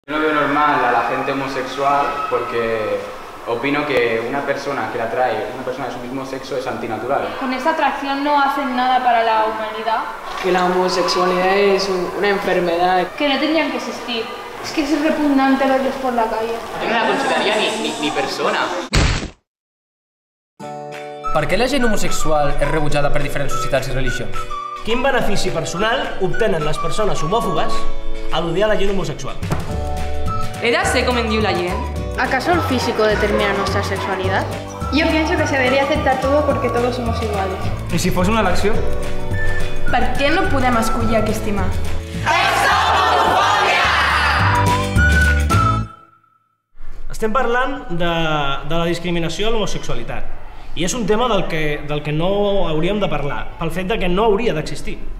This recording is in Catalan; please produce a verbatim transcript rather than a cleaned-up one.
Yo no veo normal a la gente homosexual porque opino que una persona que la atrae, una persona de su mismo sexo, es antinatural. Con esa atracción no hacen nada para la humanidad. Que la homosexualidad es una enfermedad. Que no tendrían que existir. Es que es repugnante verlos por la calle. Yo no la consideraria ni, ni, ni persona. Per què la gent homosexual és rebutjada per diferents societats i religions? Quin benefici personal obtenen les persones homòfobes al odiar la gent homosexual? He de ser com en diu la gent? ¿Acaso el físico determina nuestra sexualidad? Yo pienso que se debería aceptar todo porque todos somos iguales. I si fos una elecció? Per què no podem escollir a qui estimar? Estem parlant de, de la discriminació a l'homosexualitat i és un tema del que, del que no hauríem de parlar, pel fet de que no hauria d'existir.